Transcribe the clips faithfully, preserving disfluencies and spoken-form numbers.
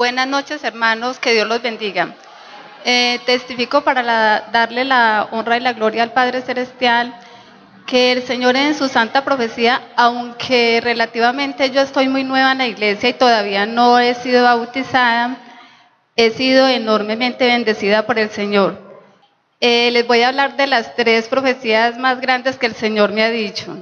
Buenas noches, hermanos, que Dios los bendiga. Eh, testifico para la- darle la honra y la gloria al Padre Celestial, que el Señor en su santa profecía, aunque relativamente yo estoy muy nueva en la iglesia y todavía no he sido bautizada, he sido enormemente bendecida por el Señor. Eh, les voy a hablar de las tres profecías más grandes que el Señor me ha dicho.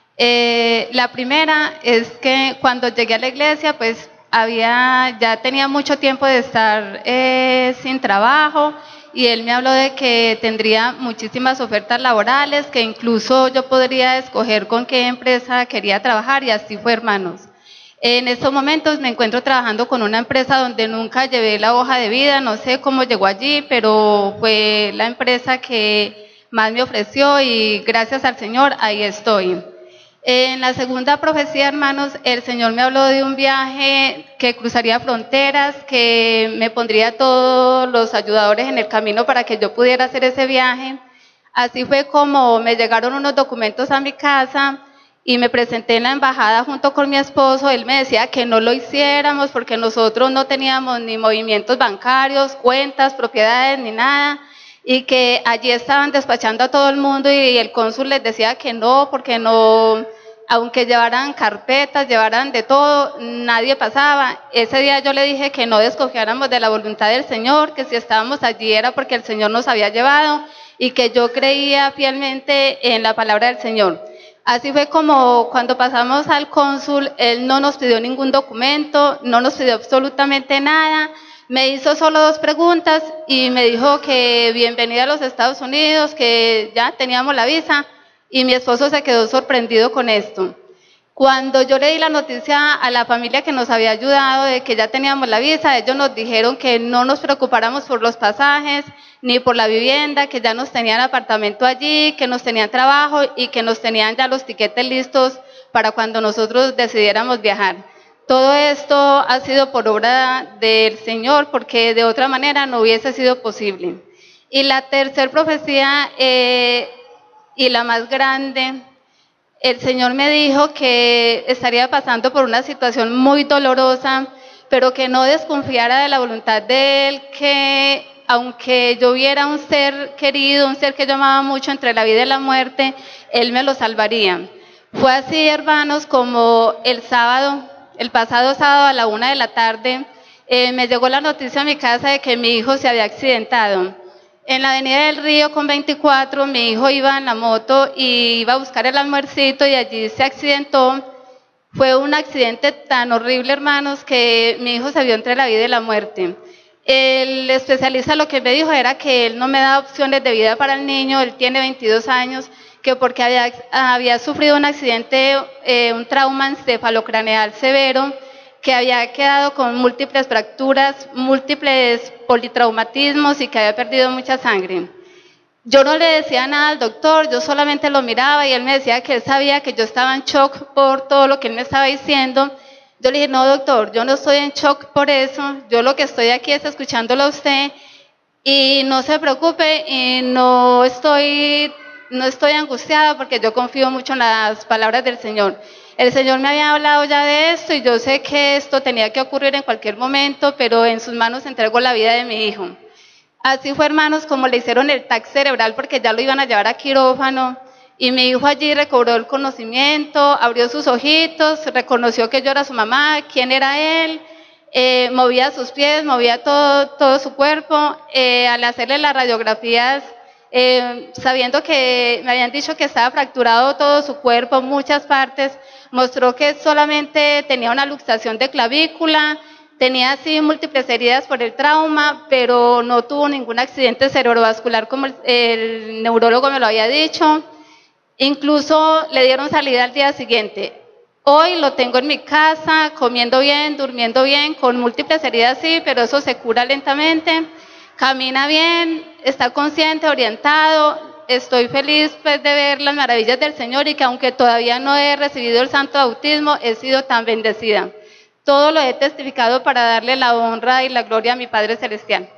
Eh, la primera es que cuando llegué a la iglesia, pues había, ya tenía mucho tiempo de estar eh, sin trabajo, y él me habló de que tendría muchísimas ofertas laborales, que incluso yo podría escoger con qué empresa quería trabajar, y así fue, hermanos. En estos momentos me encuentro trabajando con una empresa donde nunca llevé la hoja de vida, no sé cómo llegó allí, pero fue la empresa que más me ofreció y gracias al Señor ahí estoy. En la segunda profecía, hermanos, el Señor me habló de un viaje que cruzaría fronteras, que me pondría todos los ayudadores en el camino para que yo pudiera hacer ese viaje. Así fue como me llegaron unos documentos a mi casa y me presenté en la embajada junto con mi esposo. Él me decía que no lo hiciéramos porque nosotros no teníamos ni movimientos bancarios, cuentas, propiedades, ni nada, y que allí estaban despachando a todo el mundo y el cónsul les decía que no, porque no, aunque llevaran carpetas, llevaran de todo, nadie pasaba. Ese día yo le dije que no desconfiáramos de la voluntad del Señor, que si estábamos allí era porque el Señor nos había llevado y que yo creía fielmente en la palabra del Señor. Así fue como cuando pasamos al cónsul, él no nos pidió ningún documento, no nos pidió absolutamente nada. Me hizo solo dos preguntas y me dijo que bienvenida a los Estados Unidos, que ya teníamos la visa, y mi esposo se quedó sorprendido con esto. Cuando yo le di la noticia a la familia que nos había ayudado de que ya teníamos la visa, ellos nos dijeron que no nos preocupáramos por los pasajes ni por la vivienda, que ya nos tenían apartamento allí, que nos tenían trabajo y que nos tenían ya los tiquetes listos para cuando nosotros decidiéramos viajar. Todo esto ha sido por obra del Señor, porque de otra manera no hubiese sido posible. Y la tercera profecía, eh, y la más grande, el Señor me dijo que estaría pasando por una situación muy dolorosa, pero que no desconfiara de la voluntad de Él, que aunque yo viera un ser querido, un ser que yo amaba mucho entre la vida y la muerte, Él me lo salvaría. Fue así, hermanos, como el sábado, el pasado sábado a la una de la tarde, eh, me llegó la noticia a mi casa de que mi hijo se había accidentado. En la avenida del Río con veinticuatro, mi hijo iba en la moto y iba a buscar el almuercito y allí se accidentó. Fue un accidente tan horrible, hermanos, que mi hijo se vio entre la vida y la muerte. El especialista lo que me dijo era que él no me da opciones de vida para el niño, él tiene veintidós años, que porque había, había sufrido un accidente, eh, un trauma encefalocraneal severo, que había quedado con múltiples fracturas, múltiples politraumatismos y que había perdido mucha sangre. Yo no le decía nada al doctor, yo solamente lo miraba y él me decía que él sabía que yo estaba en shock por todo lo que él me estaba diciendo. Yo le dije, no, doctor, yo no estoy en shock por eso, yo lo que estoy aquí es escuchándolo a usted y no se preocupe, y no estoy, no estoy angustiada porque yo confío mucho en las palabras del Señor. El Señor me había hablado ya de esto y yo sé que esto tenía que ocurrir en cualquier momento, pero en sus manos entrego la vida de mi hijo. Así fue, hermanos, como le hicieron el T A C cerebral porque ya lo iban a llevar a quirófano. Y mi hijo allí recobró el conocimiento, abrió sus ojitos, reconoció que yo era su mamá, quién era él, eh, movía sus pies, movía todo, todo su cuerpo. Eh, al hacerle las radiografías, eh, sabiendo que me habían dicho que estaba fracturado todo su cuerpo, muchas partes, mostró que solamente tenía una luxación de clavícula, tenía así múltiples heridas por el trauma, pero no tuvo ningún accidente cerebrovascular como el, el neurólogo me lo había dicho. Incluso le dieron salida al día siguiente. Hoy lo tengo en mi casa, comiendo bien, durmiendo bien, con múltiples heridas sí, pero eso se cura lentamente. Camina bien, está consciente, orientado. Estoy feliz pues, de ver las maravillas del Señor y que aunque todavía no he recibido el santo bautismo, he sido tan bendecida. Todo lo he testificado para darle la honra y la gloria a mi Padre Celestial.